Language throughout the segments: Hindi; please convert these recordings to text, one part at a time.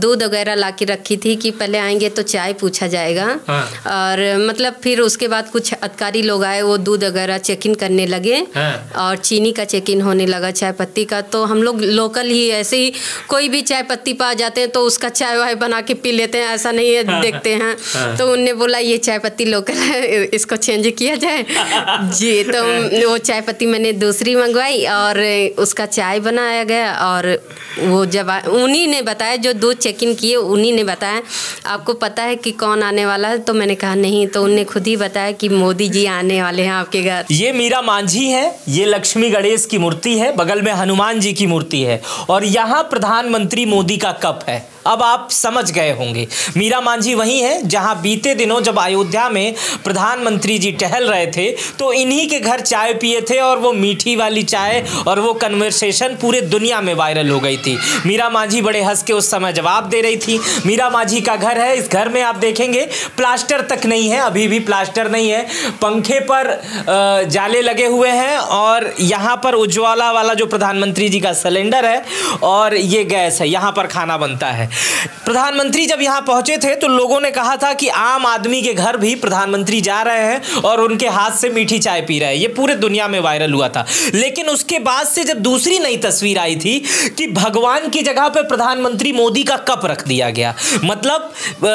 दूध वगैरह ला के रखी थी कि पहले आएंगे तो चाय पूछा जाएगा। हाँ। और मतलब फिर उसके बाद कुछ अधिकारी लोग आए, वो दूध वगैरह चेक इन करने लगे। हाँ। और चीनी का चेक इन होने लगा, चाय पत्ती का। तो हम लोग लोकल ही ऐसे ही कोई भी चाय पत्ती पा जाते हैं तो उसका चाय वाय बना के पी लेते हैं, ऐसा नहीं है। हाँ। देखते हैं। हाँ। तो उनने बोला ये चाय पत्ती लोकल है, इसको चेंज किया जाए। जी। तो वो चाय पत्ती मैंने दूसरी मंगवाई और उसका चाय बनाया गया। और वो जब उन्हीं ने बताया, जो दूध चेक इन किए उन्हीं ने बताया आपको पता है कि कौन आने वाला है? तो मैंने कहा नहीं। तो उनने खुद ही बताया कि मोदी जी आने वाले हैं आपके घर। ये मीरा मांझी है, ये लक्ष्मी गणेश की मूर्ति है, बगल में हनुमान जी की मूर्ति है और यहाँ प्रधानमंत्री मोदी का कप है। अब आप समझ गए होंगे मीरा मांझी वही है जहां बीते दिनों जब अयोध्या में प्रधानमंत्री जी टहल रहे थे तो इन्हीं के घर चाय पिए थे और वो मीठी वाली चाय और वो कन्वर्सेशन पूरे दुनिया में वायरल हो गई थी। मीरा मांझी बड़े हंस के उस समय जवाब दे रही थी। मीरा मांझी का घर है, इस घर में आप देखेंगे प्लास्टर तक नहीं है, अभी भी प्लास्टर नहीं है, पंखे पर जाले लगे हुए हैं और यहाँ पर उज्ज्वला वाला जो प्रधानमंत्री जी का सिलेंडर है और ये गैस है, यहाँ पर खाना बनता है। प्रधानमंत्री जब यहां पहुंचे थे तो लोगों ने कहा था कि आम आदमी के घर भी प्रधानमंत्री जा रहे हैं और उनके हाथ से मीठी चाय पी रहे हैं। ये पूरे दुनिया में वायरल हुआ था। लेकिन उसके बाद से जब दूसरी नई तस्वीर आई थी कि भगवान की जगह पे प्रधानमंत्री मोदी का कप रख दिया गया, मतलब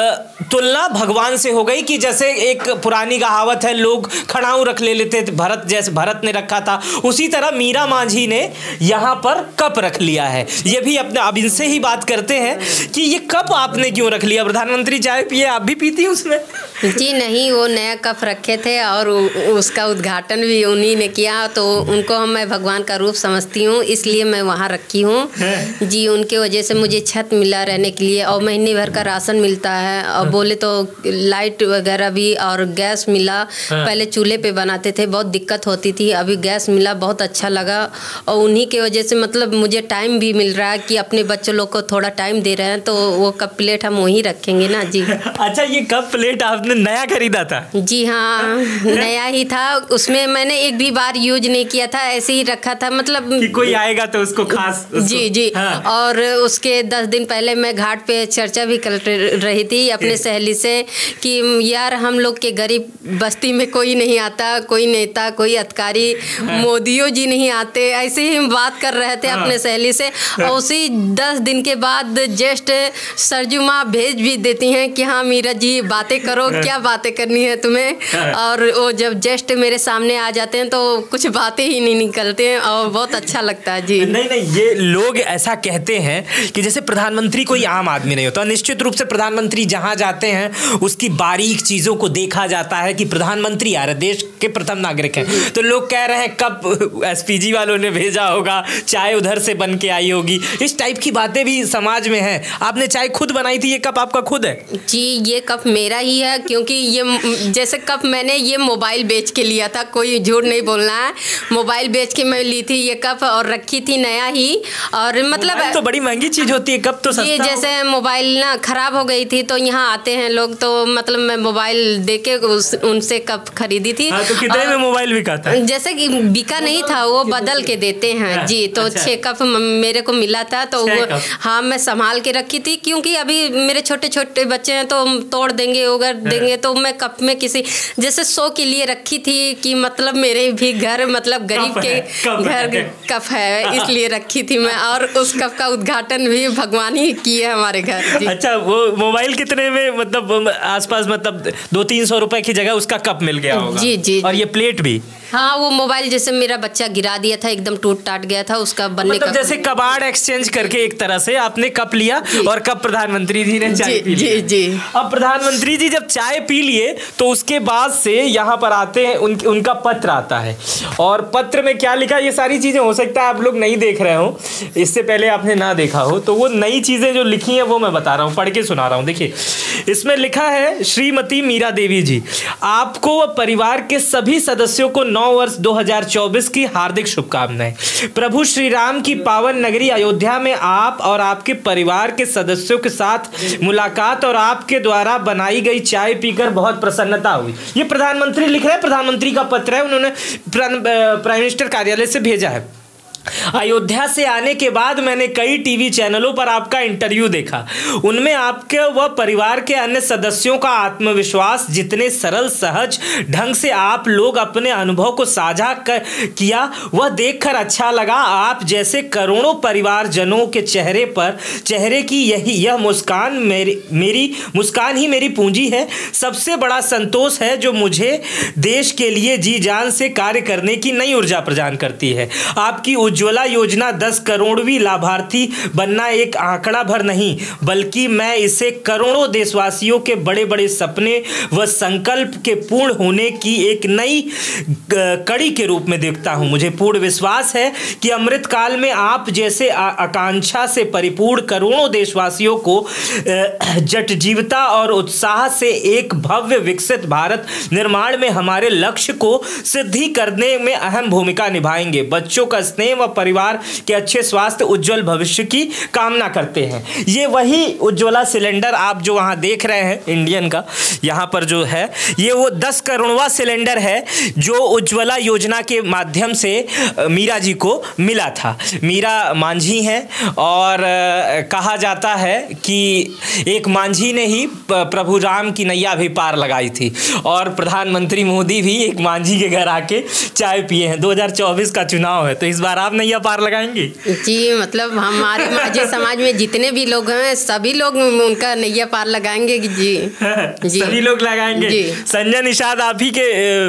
तुलना भगवान से हो गई कि जैसे एक पुरानी कहावत है लोग खड़ाऊ रख लेते थे, भरत जैसे भरत ने रखा था, उसी तरह मीरा मांझी ने यहां पर कप रख लिया है। ये भी अपने अब इनसे ही बात करते हैं कि ये कप आपने क्यों रख लिया? प्रधानमंत्री चाय पिए, आप भी पीती हैं उसमें? जी नहीं, वो नया कप रखे थे और उसका उद्घाटन भी उन्हीं ने किया। तो उनको मैं भगवान का रूप समझती हूँ, इसलिए मैं वहाँ रखी हूँ। जी, उनके वजह से मुझे छत मिला रहने के लिए और महीने भर का राशन मिलता है और बोले तो लाइट वगैरह भी और गैस मिला। पहले चूल्हे पे बनाते थे, बहुत दिक्कत होती थी, अभी गैस मिला, बहुत अच्छा लगा। और उन्हीं के वजह से मतलब मुझे टाइम भी मिल रहा है कि अपने बच्चों लोग को थोड़ा टाइम दे रहे हैं, तो वो कप प्लेट हम वहीं रखेंगे ना। जी। अच्छा, ये कप प्लेट आपने नया खरीदा था? जी हाँ, नया ही था, उसमें मैंने एक भी बार यूज नहीं किया था, ऐसे ही रखा था, मतलब कि कोई आएगा तो उसको खास जी जी। हाँ। और उसके 10 दिन पहले मैं घाट पे चर्चा भी कर रही थी अपने सहेली से कि यार हम लोग के गरीब बस्ती में कोई नहीं आता, कोई नेता, कोई अधिकारी, मोदियो जी नहीं आते, ऐसे ही हम बात कर रहे थे अपने सहेली से। और उसी 10 दिन के बाद जस्ट सरजू माँ भेज भी देती हैं कि हाँ मीरा जी बातें करो, क्या बातें करनी है तुम्हें। और वो जब जस्ट मेरे सामने आ जाते हैं तो कुछ बातें ही नहीं निकलते हैं और बहुत अच्छा लगता है। जी नहीं, ये लोग ऐसा कहते हैं कि जैसे प्रधानमंत्री कोई आम आदमी नहीं होता। निश्चित रूप से प्रधानमंत्री जहां जाते हैं उसकी बारीक चीजों को देखा जाता है कि प्रधानमंत्री आ रहे, देश के प्रथम नागरिक हैं। तो लोग कह रहे हैं कब एसपीजी वालों ने भेजा होगा, चाय उधर से बन के आई होगी, इस टाइप की बातें भी समाज में है। आपने चाय खुद बनाई थी, ये कप आपका खुद है? जी, ये कप मेरा ही है, क्योंकि ये जैसे कप मैंने ये मोबाइल बेच के लिया था, कोई झूठ नहीं बोलना है, मोबाइल बेच के मैं ली थी ये कप और रखी थी नया ही। और मतलब तो बड़ी महंगी चीज होती है, कप तो सस्ता। ये जैसे मोबाइल ना खराब हो गई थी तो यहाँ आते हैं लोग, तो मतलब मैं मोबाइल देके उनसे कप खरीदी थी। हाँ, तो कितने में मोबाइल बिका था? जैसे कि बिका नहीं था, वो बदल के देते हैं। जी, तो 6 कप मेरे को मिला था, तो हाँ मैं संभाल के रखी थी, क्योंकि अभी मेरे छोटे छोटे बच्चे हैं तो तोड़ देंगे, उगड़ देंगे, तो मैं कप में किसी जैसे 100 के लिए रखी थी कि मतलब मेरे भी घर मतलब गरीब के घर कप है, इसलिए रखी थी मैं। और उस कप का उद्घाटन भी भगवान ही किए हमारे घर। अच्छा, वो मोबाइल कितने में, मतलब आसपास मतलब 200-300 रुपए की जगह उसका कप मिल गया होगा? जी जी। और ये प्लेट भी? हाँ, वो मोबाइल जैसे मेरा बच्चा गिरा दिया था, एकदम टूट टाट गया था, उसका बनने मतलब का जैसे कबाड़ एक्सचेंज करके एक तरह से आपने कप लिया और कप प्रधानमंत्री जी ने चाय पी ली। जी जी। अब प्रधानमंत्री जी जब चाय पी लिए तो उसके बाद से यहाँ पर आते हैं, उनका पत्र आता है और पत्र में क्या लिखा, ये सारी चीजें हो सकता है आप लोग नहीं देख रहे हो, इससे पहले आपने ना देखा हो, तो वो नई चीजें जो लिखी हैं वो मैं बता रहा हूँ, पढ़ के सुना रहा हूँ। देखिए, इसमें लिखा है, श्रीमती मीरा देवी जी, आपको व परिवार के सभी सदस्यों को 9 वर्ष 2024 की हार्दिक शुभकामनाएं। प्रभु श्री राम की पावन नगरी अयोध्या में आप और आपके परिवार के सदस्यों के साथ मुलाकात और आपके द्वारा बनाई गई चाय पीकर बहुत प्रसन्नता हुई। ये प्रधानमंत्री लिख रहे हैं, प्रधानमंत्री का पत्र है, उन्होंने प्राइम मिनिस्टर कार्यालय से भेजा है। अयोध्या से आने के बाद मैंने कई टीवी चैनलों पर आपका इंटरव्यू देखा। उनमें आपके व परिवार के अन्य सदस्यों का आत्मविश्वास, जितने सरल सहज ढंग से आप लोग अपने अनुभव को साझा किया, वह देखकर अच्छा लगा। आप जैसे करोड़ों परिवारजनों के चेहरे की यह मुस्कान मेरी मुस्कान ही मेरी पूंजी है। सबसे बड़ा संतोष है जो मुझे देश के लिए जी जान से कार्य करने की नई ऊर्जा प्रदान करती है। आपकी उज्ज्वला योजना 10 करोड़वीं लाभार्थी बनना एक आंकड़ा भर नहीं, बल्कि मैं इसे करोड़ों देशवासियों के बड़े बड़े सपने व संकल्प के पूर्ण होने की एक नई कड़ी के रूप में देखता हूं। मुझे पूर्ण विश्वास है कि अमृत काल में आप जैसे आकांक्षा से परिपूर्ण करोड़ों देशवासियों को जटजीवता और उत्साह से एक भव्य विकसित भारत निर्माण में हमारे लक्ष्य को सिद्धि करने में अहम भूमिका निभाएंगे। बच्चों का स्नेह व परिवार के अच्छे स्वास्थ्य, उज्जवल भविष्य की कामना करते हैं। ये वही उज्ज्वला सिलेंडर आप जो वहां देख रहे हैं इंडियन का, यहां पर जो है ये वो 10 करोड़वां सिलेंडर है जो उज्ज्वला योजना के माध्यम से मीरा जी को मिला था। मीरा मांझी हैं और कहा जाता है कि एक मांझी ने ही प्रभु राम की नैया भी पार लगाई थी और प्रधानमंत्री मोदी भी एक मांझी के घर आके चाय पिए हैं। 2024 का चुनाव है तो इस बार आप नैया पार लगाएंगे? जी, मतलब हमारे माझी समाज में जितने भी लोग हैं सभी लोग उनका नैया पार लगाएंगे। जी जी सभी लोग लगाएंगे। जी। संजय निषाद आप ही के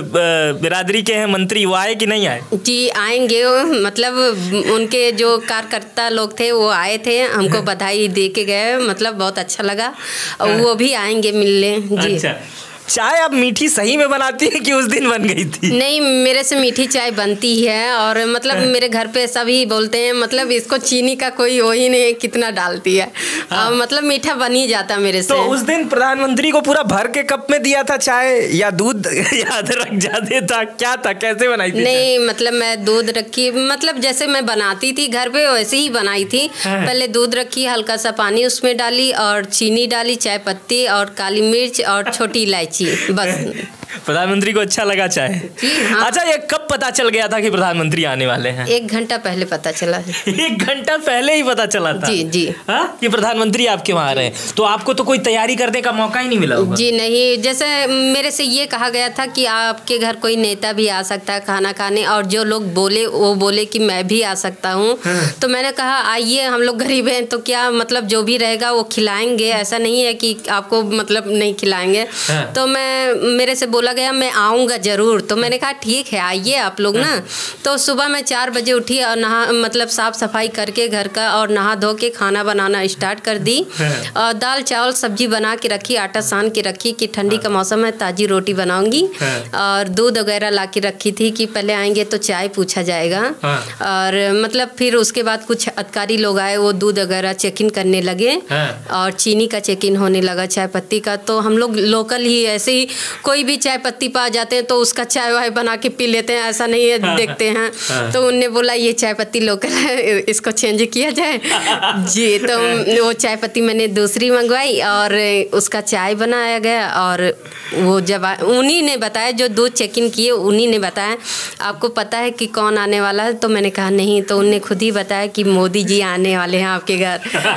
बिरादरी के हैं मंत्री, वो आए कि नहीं आए? जी आएंगे, मतलब उनके जो कार्यकर्ता लोग थे वो आए थे, हमको बधाई दे के गए, मतलब बहुत अच्छा लगा। वो भी आएंगे मिलने। जी। अच्छा, चाय आप मीठी सही में बनाती है कि उस दिन बन गई थी? नहीं, मेरे से मीठी चाय बनती है और मतलब मेरे घर पे सभी बोलते हैं मतलब इसको चीनी का कोई वो ही नहीं कितना डालती है। मतलब मीठा बन ही जाता मेरे से। तो उस दिन प्रधानमंत्री को पूरा भर के कप में दिया था चाय या दूध या अदरक ज्यादा था, क्या था, कैसे बनाई थी? नहीं, मतलब मैं दूध रखी, मतलब जैसे मैं बनाती थी घर पे वैसे ही बनाई थी। पहले दूध रखी, हल्का सा पानी उसमें डाली और चीनी डाली, चाय पत्ती और काली मिर्च और छोटी इलायची, बस। प्रधानमंत्री को अच्छा लगा चाय? हाँ। अच्छा, ये कब पता चल गया था कि प्रधानमंत्री आने वाले हैं? 1 घंटा पहले पता चला। 1 घंटा पहले ही पता चला था? जी जी। हाँ, कि प्रधानमंत्री आपके वहाँ आ रहे हैं, तो आपको तो कोई तैयारी करने का मौका ही नहीं मिला होगा? जी नहीं, जैसे मेरे से ये कहा गया था कि आपके घर कोई नेता भी आ सकता है खाना खाने, और जो लोग बोले वो बोले कि मैं भी आ सकता हूँ। तो मैंने कहा आइए, हम लोग गरीब हैं तो क्या मतलब जो भी रहेगा वो खिलाएंगे, ऐसा नहीं है कि आपको मतलब नहीं खिलाएंगे। तो मेरे से बोला गया मैं आऊँगा ज़रूर, तो मैंने कहा ठीक है आइए आप लोग ना। तो सुबह मैं 4 बजे उठी और मतलब साफ़ सफाई करके घर का और नहा धो के खाना बनाना स्टार्ट कर दी। और दाल चावल सब्जी बना के रखी, आटा सान के रखी कि ठंडी का मौसम है ताज़ी रोटी बनाऊंगी। और दूध वगैरह ला के रखी थी कि पहले आएंगे तो चाय पूछा जाएगा। और मतलब फिर उसके बाद कुछ अधिकारी लोग आए, वो दूध वगैरह चेक इन करने लगे और चीनी का चेक इन होने लगा, चाय पत्ती का। तो हम लोग लोकल ही ऐसे ही कोई भी चाय पत्ती पा जाते हैं तो उसका चाय वाय बना के पी लेते हैं, ऐसा नहीं है देखते हैं। तो उनने बोला ये चाय पत्ती लोकल है, इसको चेंज किया जाए। जी, तो वो चाय पत्ती मैंने दूसरी मंगवाई और उसका चाय बनाया गया। और वो जब उन्हीं ने बताया, जो दूध चेक इन किए उन्हीं ने बताया आपको पता है कि कौन आने वाला है? तो मैंने कहा नहीं। तो उनने खुद ही बताया कि मोदी जी आने वाले हैं आपके घर।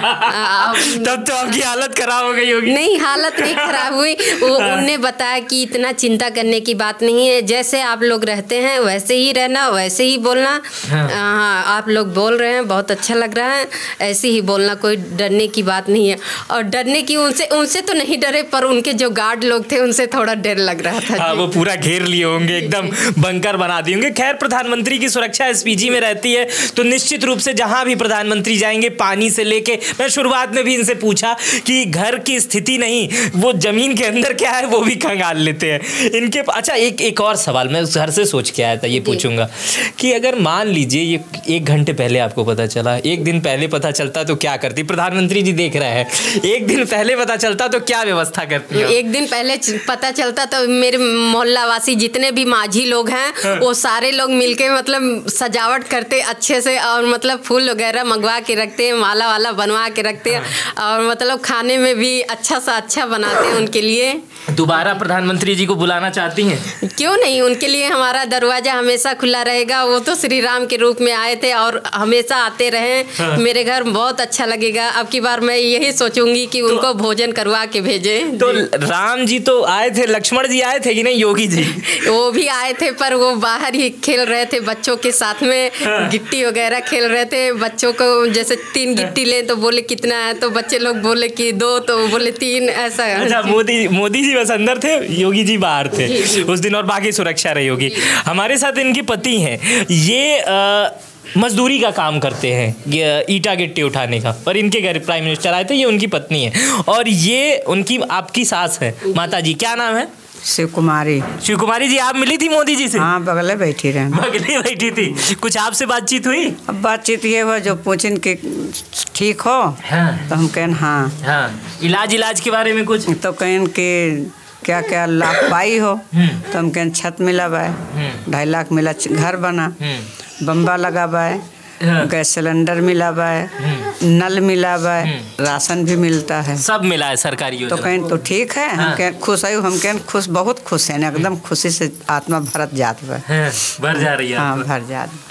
तब तो आपकी हालत खराब हो गई होगी। नहीं, हालत नहीं खराब हुई। वो उनने बताया कि इतना चिंता करने की बात नहीं है, जैसे आप लोग रहते हैं वैसे ही रहना, वैसे ही बोलना। हाँ, आप लोग बोल रहे हैं बहुत अच्छा लग रहा है, ऐसे ही बोलना, कोई डरने की बात नहीं है। और डरने की उनसे तो नहीं डरे, पर उनके जो गार्ड लोग थे उनसे थोड़ा डर लग रहा था। हाँ, वो पूरा घेर लिए होंगे, एकदम बंकर बना दिए होंगे। खैर, प्रधानमंत्री की सुरक्षा एसपीजी में रहती है तो निश्चित रूप से जहां भी प्रधानमंत्री जाएंगे, पानी से लेके, मैं शुरुआत में भी इनसे पूछा कि घर की स्थिति नहीं, वो जमीन के अंदर क्या है वो भी खंगाल लेते हैं इनके। अच्छा, एक और सवाल मैं घर से सोच के आया था, ये पूछूंगा कि अगर मान लीजिए ये 1 घंटे पहले आपको पता चला, 1 दिन पहले पता चलता तो क्या करती? प्रधानमंत्री जी देख रहे हैं, 1 दिन पहले पता चलता तो क्या व्यवस्था करती? 1 दिन पहले पता चलता तो मेरे मोहल्ला वासी जितने भी माझी लोग हैं वो सारे लोग मिलके मतलब सजावट करते अच्छे से, और मतलब फूल वगैरह मंगवा के रखते हैं, माला वाला बनवा के रखते हैं, और मतलब खाने में भी अच्छा सा अच्छा बनाते हैं उनके लिए। दोबारा प्रधानमंत्री जी को बुलाना चाहती हैं? क्यों नहीं, उनके लिए हमारा दरवाजा हमेशा खुला रहेगा। वो तो श्री राम के रूप में आए थे और हमेशा आते रहे। हाँ। मेरे घर बहुत अच्छा लगेगा। अब की बार मैं यही सोचूंगी कि उनको भोजन करवा के भेजें। तो राम जी तो आए थे, लक्ष्मण जी आए थे कि नहीं? योगी जी वो भी आए थे, पर वो बाहर ही खेल रहे थे बच्चों के साथ में। हाँ। गिट्टी वगैरह खेल रहे थे। बच्चों को जैसे 3 गिट्टी ले तो बोले कितना है, तो बच्चे लोग बोले कि 2, तो बोले 3, ऐसा। अच्छा, मोदी जी बस अंदर थे, योगी जी बाहर थे उस दिन, और बाकी सुरक्षा रही होगी। हमारे साथ इनके पति हैं, ये मजदूरी का काम करते हैं, ईटा गिट्टी उठाने का, पर इनके घर प्राइम मिनिस्टर आए थे। ये उनकी पत्नी है और ये उनकी आपकी सास है, माता जी। क्या नाम है? शिव कुमारी। शिव कुमारी जी, आप मिली थी मोदी जी से? हाँ, बगले बैठी रहे। बगले बैठी थी। कुछ आपसे बातचीत हुई? अब बातचीत ये हुआ जो पूछन के ठीक हो। हाँ। तो हम कहन हाँ। हाँ। इलाज के बारे में कुछ? तो कहन के क्या क्या लाभ पाई हो। तो हम कहन छत मिला बाय, 2.5 लाख मिला, घर बना, बम्बा लगा बाय, गैस सिलेंडर मिला बाय, नल मिला बाय, राशन भी मिलता है, सब मिला है सरकारी योजना। तो कहें तो ठीक है। हाँ। हम कहें खुश आयु, हम कहें खुश, बहुत खुश है, एकदम खुशी से आत्मा भरत जात बा, भर जा रही है। हाँ, भर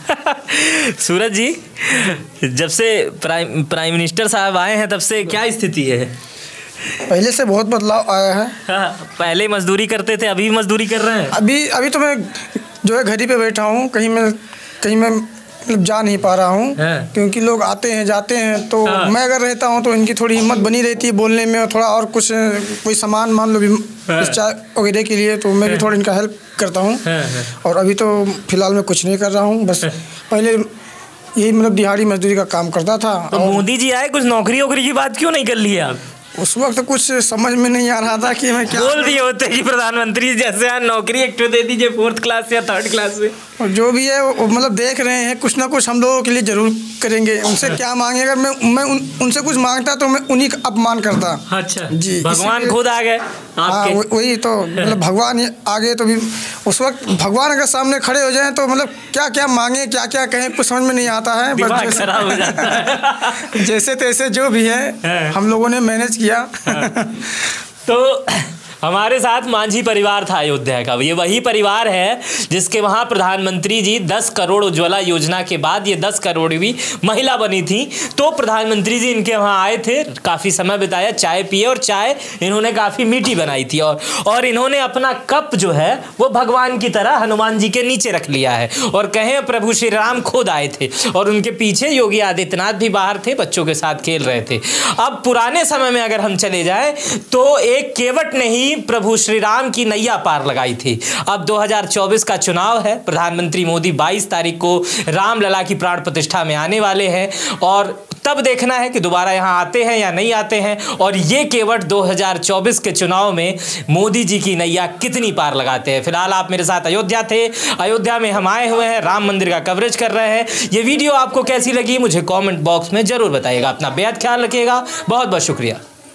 जात। सूरज जी, जब से प्राइम मिनिस्टर साहब आए हैं तब से क्या स्थिति है? पहले से बहुत बदलाव आया है। हाँ, पहले मजदूरी करते थे, अभी मजदूरी कर रहे हैं? अभी तो मैं जो है घर ही पे बैठा हूँ, कहीं मैं मतलब जा नहीं पा रहा हूँ। हाँ। क्योंकि लोग आते हैं जाते हैं, तो हाँ। मैं अगर रहता हूँ तो इनकी थोड़ी हिम्मत बनी रहती है बोलने में, और थोड़ा और कुछ कोई सामान मान लो भी चाय वगैरह के लिए, तो मैं भी थोड़ा इनका हेल्प करता हूँ। और अभी तो फिलहाल मैं कुछ नहीं कर रहा हूँ, बस पहले यही मतलब दिहाड़ी मजदूरी का काम करता था। तो मोदी जी आए, कुछ नौकरी वोकरी की बात क्यों नहीं कर ली आप? उस वक्त कुछ समझ में नहीं आ रहा था कि मैं क्या बोल दिए होते कि प्रधानमंत्री जैसे नौकरी एक तो दे दीजिए 4th क्लास या 3rd क्लास में। और जो भी है वो मतलब देख रहे हैं, कुछ ना कुछ हम लोगों के लिए जरूर करेंगे। उनसे क्या मांगे, अगर मैं उनसे कुछ मांगता तो मैं उन्हीं का अपमान करता। अच्छा जी, भगवान खुद आ गए आपके। वही तो मतलब भगवान आ गए, तो भी उस वक्त भगवान अगर सामने खड़े हो जाएं तो मतलब क्या क्या मांगे, क्या क्या कहें, कुछ समझ में नहीं आता है। दिमाग खराब हो जाता है। जैसे तैसे जो भी है हम लोगों ने मैनेज किया। तो हमारे साथ मांझी परिवार था अयोध्या का। ये वही परिवार है जिसके वहाँ प्रधानमंत्री जी 10 करोड़ उज्ज्वला योजना के बाद ये 10 करोड़वीं महिला बनी थी। तो प्रधानमंत्री जी इनके वहाँ आए थे, काफ़ी समय बिताया, चाय पिए, और चाय इन्होंने काफ़ी मीठी बनाई थी। और इन्होंने अपना कप जो है वो भगवान की तरह हनुमान जी के नीचे रख लिया है, और कहें प्रभु श्री राम खुद आए थे, और उनके पीछे योगी आदित्यनाथ भी बाहर थे, बच्चों के साथ खेल रहे थे। अब पुराने समय में अगर हम चले जाएँ तो एक केवट ने ही प्रभु श्री राम की नैया पार लगाई थी। अब 2024 का चुनाव है, प्रधानमंत्री मोदी 22 तारीख को रामलला की प्राण प्रतिष्ठा में आने वाले हैं, और तब देखना है कि दोबारा यहाँ आते हैं या नहीं आते हैं, और ये केवट 2024 के चुनाव में मोदी जी की नैया कितनी पार लगाते हैं। फिलहाल आप मेरे साथ अयोध्या थे, अयोध्या में हम आए हुए हैं, राम मंदिर का कवरेज कर रहे हैं। ये वीडियो आपको कैसी लगी मुझे कमेंट बॉक्स में जरूर बताइएगा। अपना बेहद ख्याल रखिएगा। बहुत बहुत शुक्रिया।